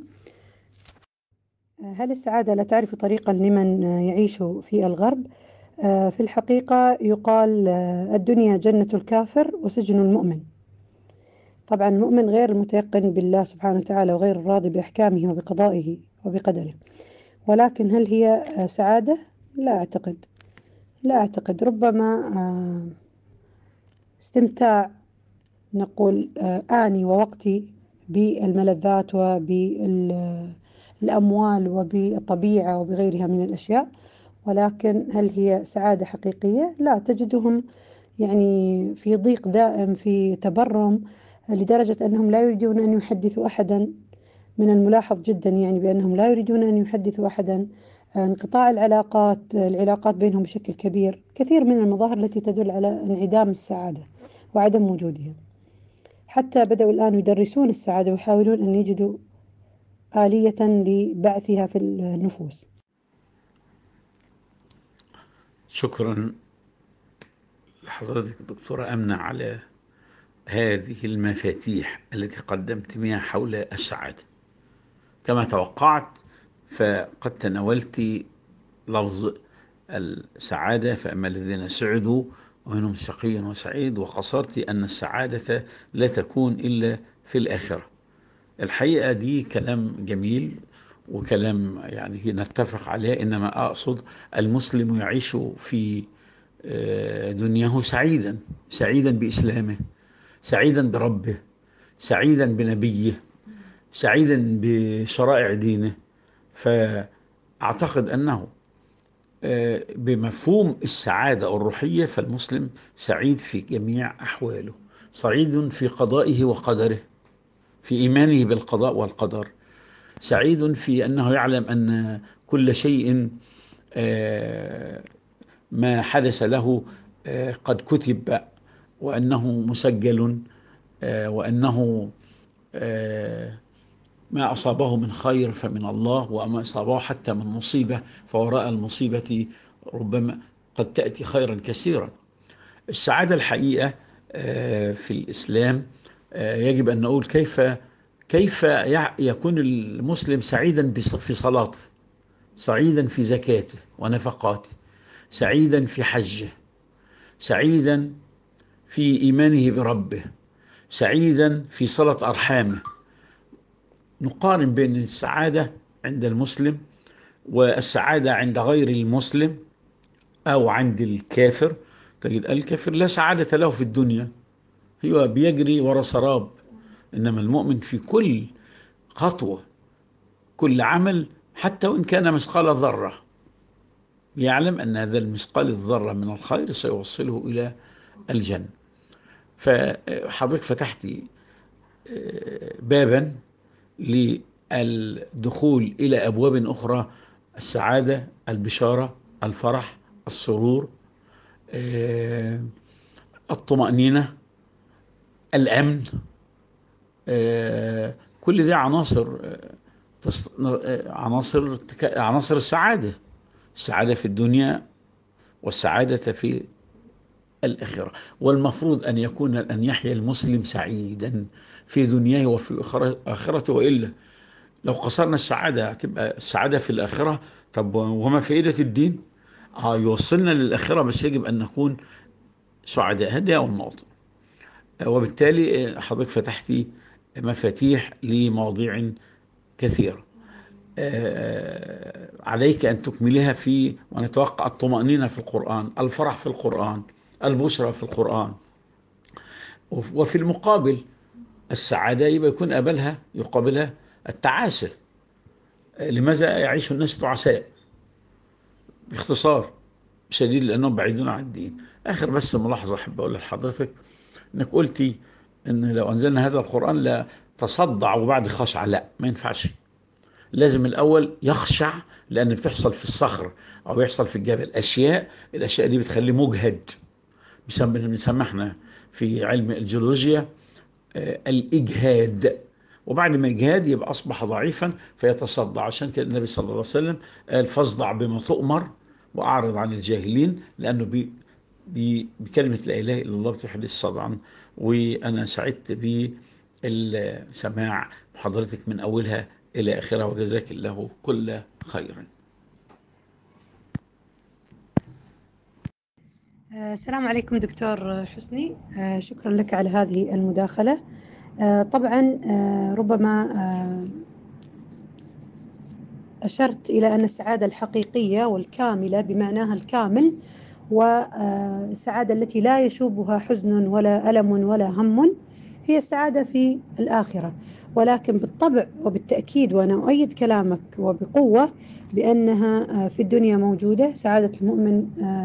هل السعادة لا تعرف طريقا لمن يعيش في الغرب؟ في الحقيقة يقال الدنيا جنة الكافر وسجن المؤمن. طبعا المؤمن غير المتيقن بالله سبحانه وتعالى وغير الراضي بأحكامه وبقضائه وبقدره. ولكن هل هي سعادة؟ لا أعتقد لا أعتقد ربما استمتاع نقول آني ووقتي بالملذات وبالأموال وبالطبيعة وبغيرها من الأشياء، ولكن هل هي سعادة حقيقية؟ لا، تجدهم يعني في ضيق دائم، في تبرم، لدرجة أنهم لا يريدون أن يحدثوا أحدا. من الملاحظ جدا يعني بأنهم لا يريدون أن يحدثوا أحدا، انقطاع العلاقات العلاقات بينهم بشكل كبير، كثير من المظاهر التي تدل على انعدام السعادة وعدم وجودها. حتى بدأوا الآن يدرسون السعادة ويحاولون أن يجدوا آلية لبعثها في النفوس. شكرا لحضرتك دكتورة أمنة على هذه المفاتيح التي قدمت بها حول السعادة. كما توقعت فقد تناولت لفظ السعادة، فأما الذين سعدوا ومنهم شقي وسعيد، وقصرت أن السعادة لا تكون إلا في الآخرة. الحقيقة دي كلام جميل وكلام يعني نتفق عليه، إنما أقصد المسلم يعيش في دنياه سعيدا، سعيدا بإسلامه، سعيدا بربه، سعيدا بنبيه، سعيدا بشرائع دينه. فأعتقد أنه بمفهوم السعادة الروحية فالمسلم سعيد في جميع أحواله، سعيد في قضائه وقدره، في إيمانه بالقضاء والقدر، سعيد في أنه يعلم أن كل شيء ما حدث له قد كتب، وأنه مسجل، وأنه ما أصابه من خير فمن الله، وما أصابه حتى من مصيبة فوراء المصيبة ربما قد تأتي خيرا كثيرا. السعادة الحقيقة في الإسلام يجب أن نقول كيف كيف يكون المسلم سعيدا في صلاته، سعيدا في زكاته ونفقاته، سعيدا في حجه، سعيدا في إيمانه بربه، سعيدا في صلة أرحامه. نقارن بين السعادة عند المسلم والسعادة عند غير المسلم أو عند الكافر. تجد الكافر لا سعادة له في الدنيا، هو بيجري ورا سراب، إنما المؤمن في كل خطوة، كل عمل، حتى وإن كان مثقال ذرة، يعلم أن هذا المثقال الذرة من الخير سيوصله إلى الجنة. فحضرتك فتحتي بابا للدخول إلى أبواب أخرى: السعادة، البشارة، الفرح، السرور، الطمأنينة، الأمن. كل دي عناصر عناصر عناصر السعادة، السعادة في الدنيا والسعادة في الآخرة. والمفروض أن يكون أن يحيا المسلم سعيدا في دنياه وفي آخرته، وإلا لو قصرنا السعادة هتبقى السعادة في الآخرة. طب وما فائدة الدين؟ آه يوصلنا للآخرة، بس يجب أن نكون سعداء. هذه أول نقطة. وبالتالي حضرتك فتحتي مفاتيح لمواضيع كثيرة، عليك أن تكملها في، ونتوقع الطمأنينة في القرآن، الفرح في القرآن، البشرى في القرآن. وفي المقابل السعادة يبقى يكون قبلها يقابلها التعاسة. لماذا يعيش الناس تعساء؟ باختصار شديد لأنهم بعيدون عن الدين. آخر بس ملاحظة أحب أقول لحضرتك، إنك قلتي إن لو أنزلنا هذا القرآن لا تصدع وبعد خشع. لا، ما ينفعش. لازم الأول يخشع، لأن بتحصل في الصخر أو بيحصل في الجبل أشياء، الأشياء دي بتخليه مجهد، بنسمحنا في علم الجيولوجيا آه الإجهاد. وبعد ما يجهاد يبقى أصبح ضعيفا فيتصدع. عشان كده النبي صلى الله عليه وسلم قال: فاصدع بما تؤمر وأعرض عن الجاهلين، لأنه بي بي بكلمة لا إله إلا الله بتحدث صدعا. وأنا سعدت بالسماع حضرتك من أولها إلى آخرها، وجزاك الله كل خير. السلام عليكم دكتور حسني، شكرا لك على هذه المداخلة. طبعا ربما أشرت إلى أن السعادة الحقيقية والكاملة بمعناها الكامل، والسعادة التي لا يشوبها حزن ولا ألم ولا هم، هي السعادة في الآخرة. ولكن بالطبع وبالتأكيد، وأنا أؤيد كلامك وبقوة، بأنها في الدنيا موجودة سعادة المؤمن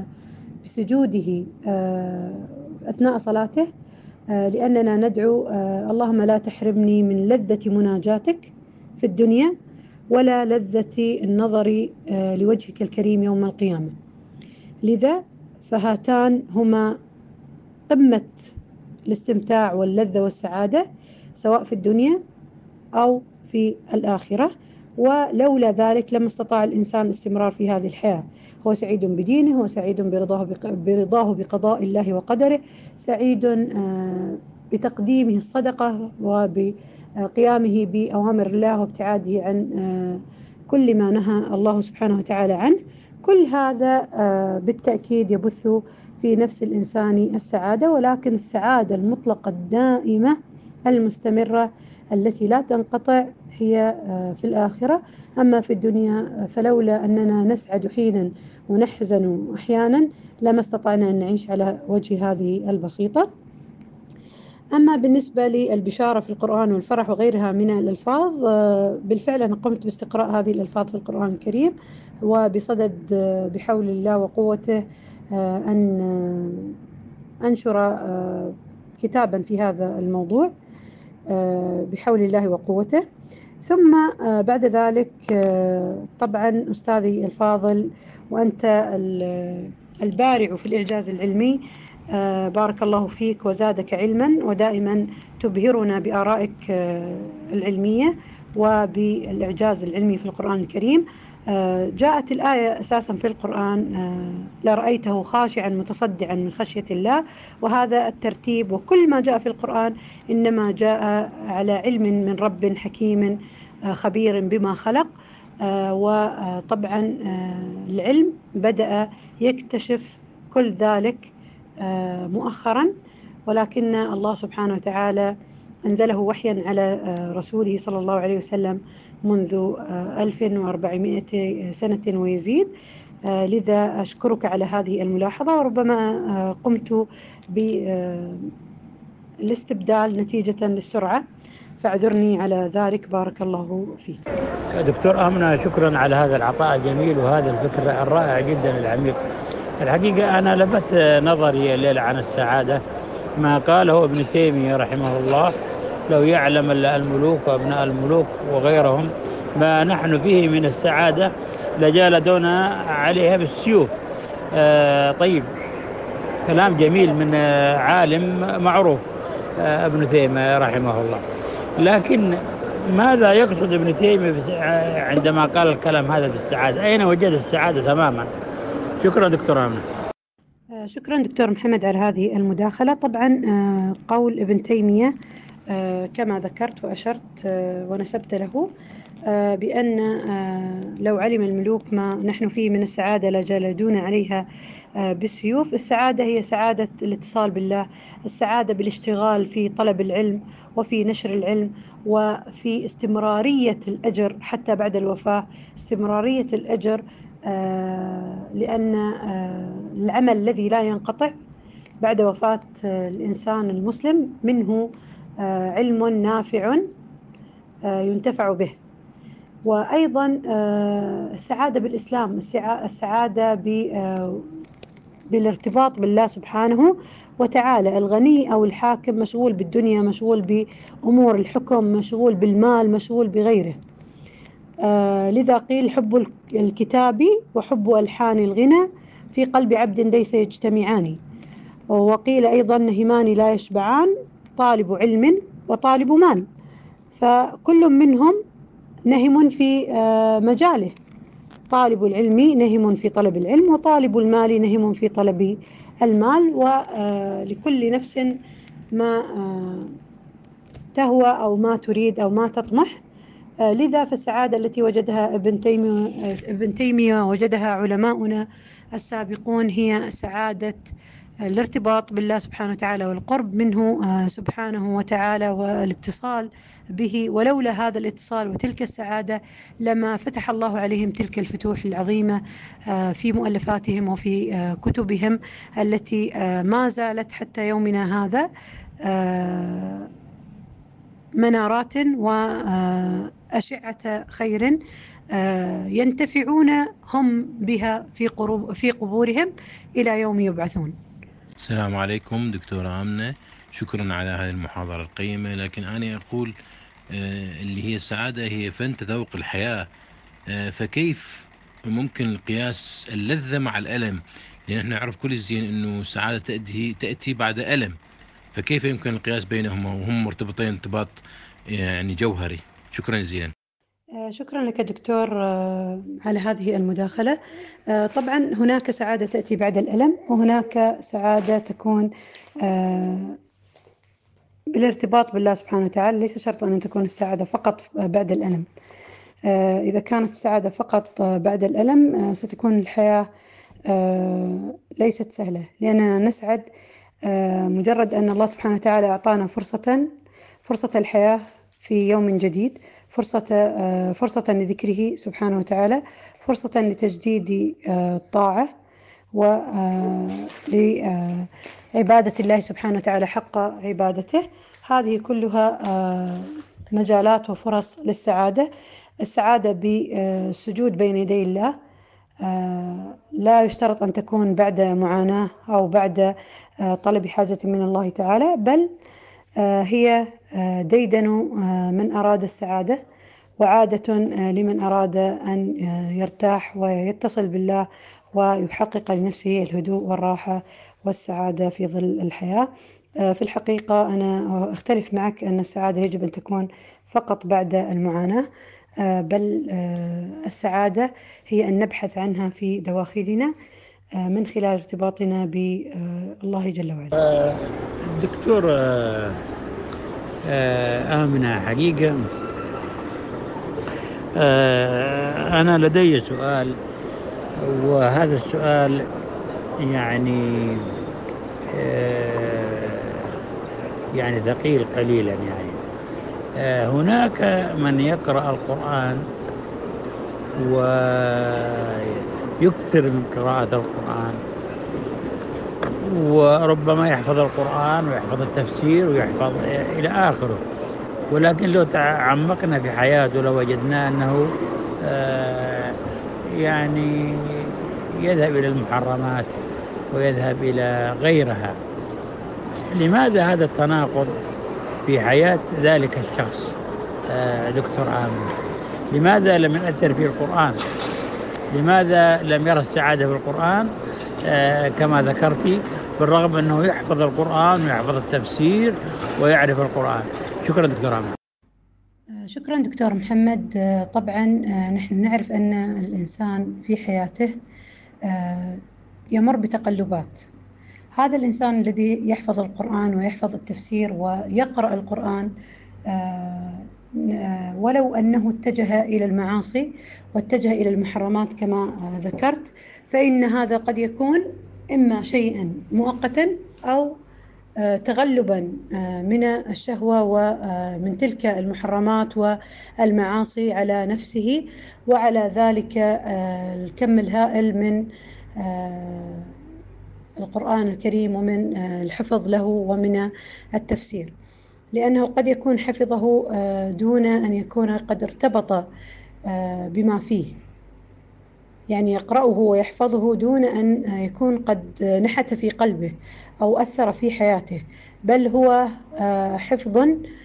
بسجوده أثناء صلاته، لأننا ندعو اللهم لا تحرمني من لذة مناجاتك في الدنيا ولا لذة النظر لوجهك الكريم يوم القيامة. لذا فهاتان هما قمة الاستمتاع واللذة والسعادة، سواء في الدنيا أو في الآخرة، ولولا ذلك لما استطاع الإنسان الاستمرار في هذه الحياة. هو سعيد بدينه، هو سعيد برضاه برضاه بقضاء الله وقدره، سعيد بتقديمه الصدقة وبقيامه بأوامر الله وابتعاده عن كل ما نهى الله سبحانه وتعالى عنه. كل هذا بالتأكيد يبث في نفس الإنسان السعادة، ولكن السعادة المطلقة الدائمة المستمرة التي لا تنقطع هي في الآخرة. أما في الدنيا فلولا أننا نسعد حينا ونحزن أحيانا لما استطعنا أن نعيش على وجه هذه البسيطة. أما بالنسبة للبشارة في القرآن والفرح وغيرها من الألفاظ، بالفعل أنا قمت باستقراء هذه الألفاظ في القرآن الكريم، وبصدد بحول الله وقوته أن أنشر كتابا في هذا الموضوع بحول الله وقوته. ثم بعد ذلك طبعا أستاذي الفاضل، وأنت البارع في الإعجاز العلمي، بارك الله فيك وزادك علما، ودائما تبهرنا بآرائك العلمية وبالإعجاز العلمي في القرآن الكريم. جاءت الآية أساسا في القرآن لرأيته خاشعا متصدعا من خشية الله، وهذا الترتيب. وكل ما جاء في القرآن إنما جاء على علم من رب حكيم خبير بما خلق. وطبعا العلم بدأ يكتشف كل ذلك مؤخرا، ولكن الله سبحانه وتعالى أنزله وحيا على رسوله صلى الله عليه وسلم منذ ألف وأربعمائة سنة ويزيد. لذا أشكرك على هذه الملاحظة، وربما قمت بالاستبدال نتيجة للسرعة، فاعذرني على ذلك. بارك الله فيك دكتور آمنة، شكرا على هذا العطاء الجميل وهذا الفكر الرائع جدا العميق. الحقيقة أنا لفت نظري الليلة عن السعادة ما قاله ابن تيمية رحمه الله: لو يعلم الملوك وابناء الملوك وغيرهم ما نحن فيه من السعادة لجالدونا عليها بالسيوف. آه طيب، كلام جميل من عالم معروف ابن تيمية رحمه الله، لكن ماذا يقصد ابن تيمية عندما قال الكلام هذا في السعادة؟ أين وجد السعادة تماما؟ شكرا دكتور آمنة. شكرا دكتور محمد على هذه المداخلة. طبعا قول ابن تيمية كما ذكرت وأشرت ونسبت له بأن لو علم الملوك ما نحن فيه من السعادة لجلدونا عليها بالسيوف. السعادة هي سعادة الاتصال بالله، السعادة بالاشتغال في طلب العلم وفي نشر العلم وفي استمرارية الأجر حتى بعد الوفاة، استمرارية الأجر، لأن العمل الذي لا ينقطع بعد وفاة الإنسان المسلم منه علم نافع ينتفع به. وأيضا السعادة بالإسلام، السعادة بالارتباط بالله سبحانه وتعالى. الغني أو الحاكم مشغول بالدنيا، مشغول بأمور الحكم، مشغول بالمال، مشغول بغيره. لذا قيل حب الكتاب وحب ألحان الغنى في قلب عبد ليس يجتمعان. وقيل أيضا نهمان لا يشبعان، طالب علم وطالب مال، فكل منهم نهم في مجاله. طالب العلم نهم في طلب العلم، وطالب المال نهم في طلب المال، ولكل نفس ما تهوى أو ما تريد أو ما تطمح. لذا فالسعادة التي وجدها ابن تيمية ابن تيمية وجدها علماؤنا السابقون هي سعادة الارتباط بالله سبحانه وتعالى والقرب منه سبحانه وتعالى والاتصال به. ولولا هذا الاتصال وتلك السعادة لما فتح الله عليهم تلك الفتوح العظيمة في مؤلفاتهم وفي كتبهم التي ما زالت حتى يومنا هذا منارات وأشعة خير ينتفعون هم بها في في قبورهم إلى يوم يبعثون. السلام عليكم دكتورة آمنة، شكرا على هذه المحاضرة القيمة. لكن أنا أقول اللي هي السعادة هي فن تذوق الحياة، فكيف ممكن القياس اللذة مع الألم؟ لأن احنا نعرف كل الزين أنه السعادة تأتي, تأتي بعد ألم، فكيف يمكن القياس بينهما وهم مرتبطين ارتباط يعني جوهري؟ شكرا جزيلا. شكرا لك دكتور على هذه المداخلة. طبعا هناك سعادة تأتي بعد الألم، وهناك سعادة تكون بالارتباط بالله سبحانه وتعالى. ليس شرطا أن تكون السعادة فقط بعد الألم. إذا كانت السعادة فقط بعد الألم ستكون الحياة ليست سهلة، لأننا نسعد مجرد أن الله سبحانه وتعالى أعطانا فرصة فرصة الحياة في يوم جديد، فرصة فرصة لذكره سبحانه وتعالى، فرصة لتجديد الطاعة ولعبادة الله سبحانه وتعالى حق عبادته. هذه كلها مجالات وفرص للسعادة. السعادة بالسجود بين يدي الله لا يشترط أن تكون بعد معاناة أو بعد طلب حاجة من الله تعالى، بل هي ديدن من أراد السعادة وعادة لمن أراد أن يرتاح ويتصل بالله ويحقق لنفسه الهدوء والراحة والسعادة في ظل الحياة. في الحقيقة أنا أختلف معك أن السعادة يجب أن تكون فقط بعد المعاناة، بل السعادة هي أن نبحث عنها في دواخلنا من خلال ارتباطنا بالله جل وعلا. الدكتور آمنة، حقيقة أنا لدي سؤال، وهذا السؤال يعني يعني ثقيل قليلا. يعني هناك من يقرأ القرآن ويكثر من قراءة القرآن، وربما يحفظ القرآن ويحفظ التفسير ويحفظ إلى آخره، ولكن لو تعمقنا في حياته لوجدنا أنه يعني يذهب إلى المحرمات ويذهب إلى غيرها. لماذا هذا التناقض في حياة ذلك الشخص دكتور آمنة؟ لماذا لم يؤثر في القرآن؟ لماذا لم يرى السعادة في القرآن كما ذكرتي، بالرغم أنه يحفظ القرآن ويحفظ التفسير ويعرف القرآن؟ شكرا دكتور آمنة. شكرا دكتور محمد. طبعا نحن نعرف أن الإنسان في حياته يمر بتقلبات. هذا الإنسان الذي يحفظ القرآن ويحفظ التفسير ويقرأ القرآن ولو أنه اتجه إلى المعاصي واتجه إلى المحرمات كما ذكرت، فإن هذا قد يكون إما شيئا مؤقتا أو تغلبا من الشهوة ومن تلك المحرمات والمعاصي على نفسه وعلى ذلك الكم الهائل من القرآن الكريم ومن الحفظ له ومن التفسير، لأنه قد يكون حفظه دون أن يكون قد ارتبط بما فيه، يعني يقرأه ويحفظه دون أن يكون قد نحت في قلبه أو أثر في حياته، بل هو حفظ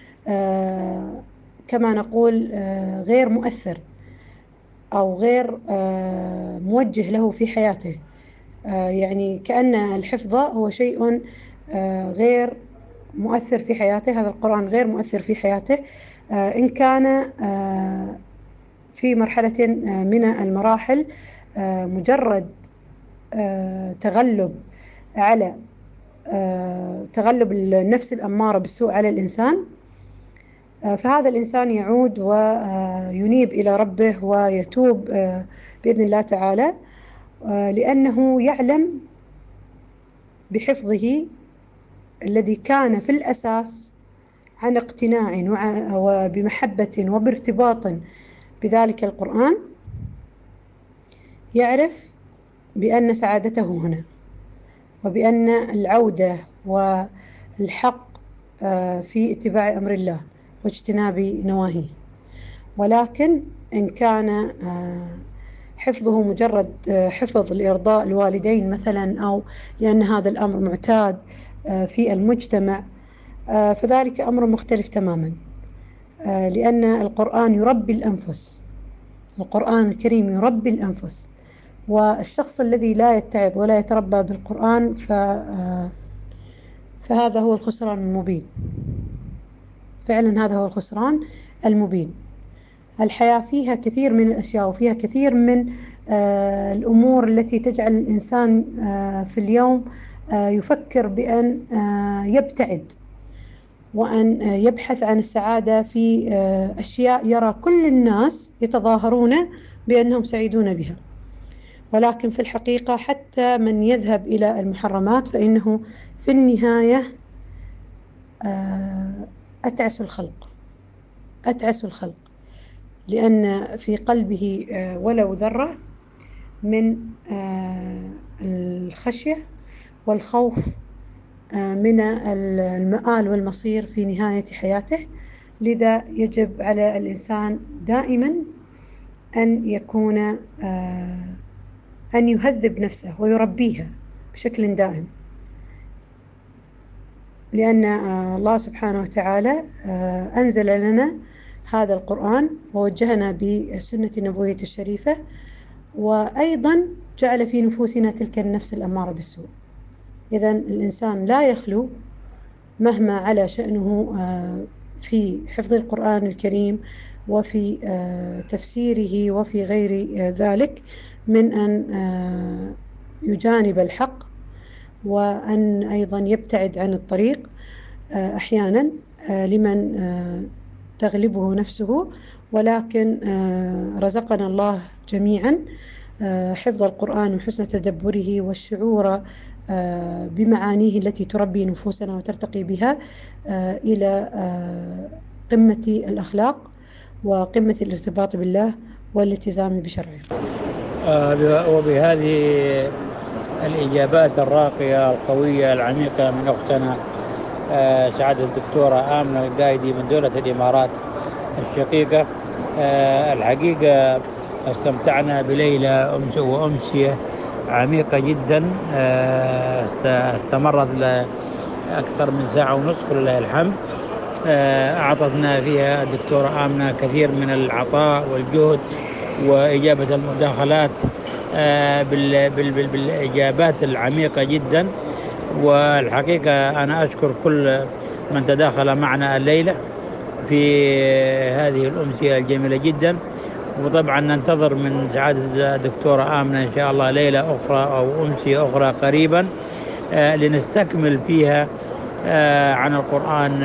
كما نقول غير مؤثر أو غير موجه له في حياته. يعني كأن الحفظ هو شيء غير مؤثر في حياته، هذا القرآن غير مؤثر في حياته إن كان في مرحلة من المراحل مجرد تغلب على تغلب النفس الأمارة بالسوء على الإنسان، فهذا الإنسان يعود وينيب إلى ربه ويتوب بإذن الله تعالى، لأنه يعلم بحفظه الذي كان في الأساس عن اقتناع وبمحبة وبارتباط بذلك القرآن، يعرف بأن سعادته هنا، وبأن العودة والحق في اتباع أمر الله واجتناب نواهيه. ولكن إن كان حفظه مجرد حفظ لإرضاء الوالدين مثلا، أو لأن هذا الأمر معتاد في المجتمع، فذلك أمر مختلف تماما، لأن القرآن يربي الأنفس، القرآن الكريم يربي الأنفس، والشخص الذي لا يتعظ ولا يتربى بالقرآن فهذا هو الخسران المبين، فعلا هذا هو الخسران المبين. الحياة فيها كثير من الأشياء، وفيها كثير من آه الأمور التي تجعل الإنسان آه في اليوم آه يفكر بأن آه يبتعد، وأن آه يبحث عن السعادة في آه أشياء يرى كل الناس يتظاهرون بأنهم سعيدون بها، ولكن في الحقيقة حتى من يذهب إلى المحرمات فإنه في النهاية آه أتعس الخلق، أتعس الخلق، لأن في قلبه ولو ذرة من الخشية والخوف من المآل والمصير في نهاية حياته. لذا يجب على الإنسان دائما أن يكون أن يهذب نفسه ويربيها بشكل دائم، لأن الله سبحانه وتعالى أنزل لنا هذا القرآن ووجهنا بالسنة النبوية الشريفة، وأيضا جعل في نفوسنا تلك النفس الأمارة بالسوء. إذن الإنسان لا يخلو مهما على شأنه في حفظ القرآن الكريم وفي تفسيره وفي غير ذلك من أن يجانب الحق، وأن أيضا يبتعد عن الطريق أحيانا لمن تغلبه نفسه. ولكن رزقنا الله جميعا حفظ القرآن وحسن تدبره والشعور بمعانيه التي تربي نفوسنا وترتقي بها إلى قمة الأخلاق وقمة الارتباط بالله والالتزام بشرعه. وبهذه الإجابات الراقية القوية العميقة من أختنا سعادة الدكتورة آمنة القايدي من دولة الإمارات الشقيقة، الحقيقة استمتعنا بليلة أمس وأمسية عميقة جدا استمرت لأكثر من ساعة ونصف لله الحمد. أعطتنا فيها الدكتورة آمنة كثير من العطاء والجهد وإجابة المداخلات بالإجابات العميقة جدا. والحقيقة أنا أشكر كل من تداخل معنا الليلة في هذه الأمسية الجميلة جدا، وطبعا ننتظر من سعادة الدكتورة آمنة إن شاء الله ليلة أخرى أو أمسية أخرى قريبا لنستكمل فيها عن القرآن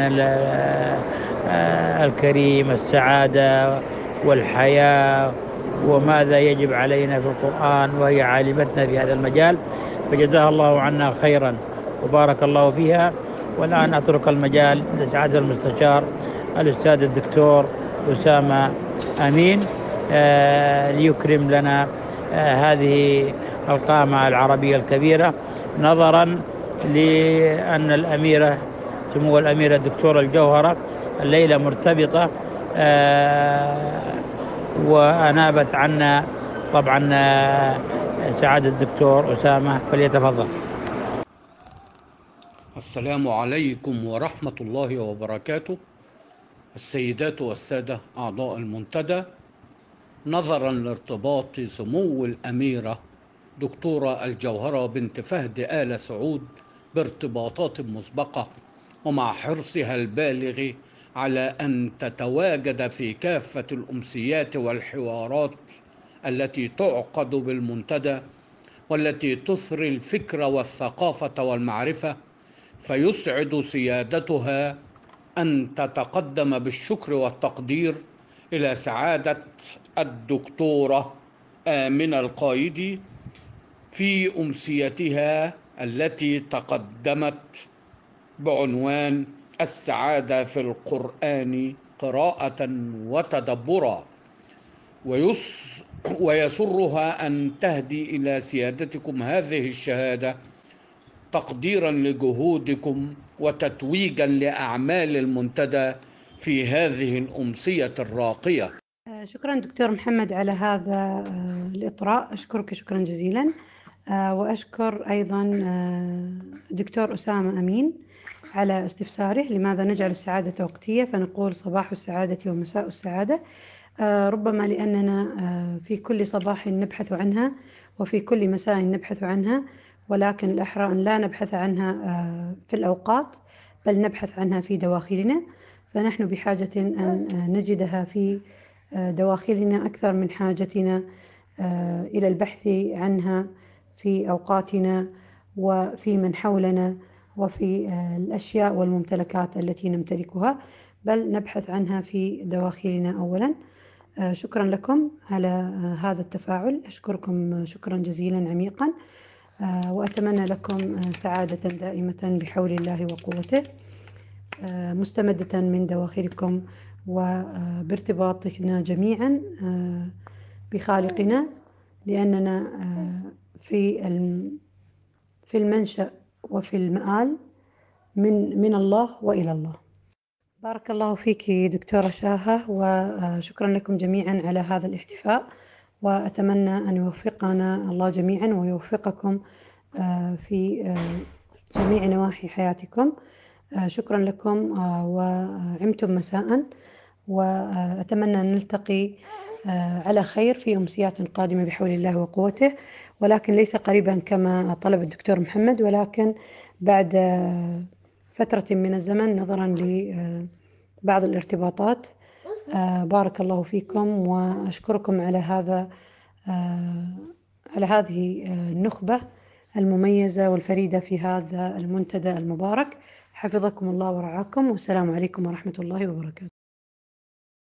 الكريم السعادة والحياة وماذا يجب علينا في القرآن، وهي عالمتنا في هذا المجال، فجزاها الله عنا خيرا وبارك الله فيها. والآن أترك المجال لسعادة المستشار الأستاذ الدكتور أسامة أمين آه ليكرم لنا آه هذه القامة العربية الكبيرة، نظرا لأن الأميرة سمو الأميرة الدكتورة الجوهرة الليلة مرتبطة آه وأنابت عنا طبعا آه سعادة الدكتور أسامة، فليتفضل. السلام عليكم ورحمة الله وبركاته. السيدات والسادة أعضاء المنتدى، نظرا لارتباط سمو الأميرة دكتورة الجوهرة بنت فهد آل سعود بارتباطات مسبقة، ومع حرصها البالغ على أن تتواجد في كافة الأمسيات والحوارات التي تعقد بالمنتدى والتي تثري الفكر والثقافة والمعرفة، فيسعد سيادتها أن تتقدم بالشكر والتقدير إلى سعادة الدكتورة آمنة القايدي في أمسيتها التي تقدمت بعنوان السعادة في القرآن قراءة وتدبرا، ويس ويسرها أن تهدي إلى سيادتكم هذه الشهادة تقديرا لجهودكم وتتويجا لأعمال المنتدى في هذه الأمسية الراقية. شكرا دكتور محمد على هذا الإطراء، أشكرك شكرا جزيلا. وأشكر أيضا دكتور أسامة أمين على استفساره لماذا نجعل السعادة وقتية، فنقول صباح السعادة ومساء السعادة. ربما لأننا في كل صباح نبحث عنها وفي كل مساء نبحث عنها، ولكن الأحرى أن لا نبحث عنها في الأوقات بل نبحث عنها في دواخلنا، فنحن بحاجة أن نجدها في دواخلنا أكثر من حاجتنا إلى البحث عنها في أوقاتنا وفي من حولنا وفي الأشياء والممتلكات التي نمتلكها، بل نبحث عنها في دواخلنا أولا. شكرا لكم على هذا التفاعل، أشكركم شكرا جزيلا عميقا، وأتمنى لكم سعادة دائمة بحول الله وقوته، مستمدة من دواخلكم وبارتباطنا جميعا بخالقنا، لأننا في في المنشأ وفي المآل من من الله وإلى الله. بارك الله فيك دكتورة شاهة، وشكرا لكم جميعا على هذا الاحتفاء، وأتمنى أن يوفقنا الله جميعا ويوفقكم في جميع نواحي حياتكم. شكرا لكم وعمتم مساء، وأتمنى أن نلتقي على خير في أمسيات قادمة بحول الله وقوته، ولكن ليس قريبا كما طلب الدكتور محمد، ولكن بعد فترة من الزمن نظرا لبعض الارتباطات. بارك الله فيكم، وأشكركم على هذا على هذه النخبة المميزة والفريدة في هذا المنتدى المبارك. حفظكم الله ورعاكم، والسلام عليكم ورحمة الله وبركاته.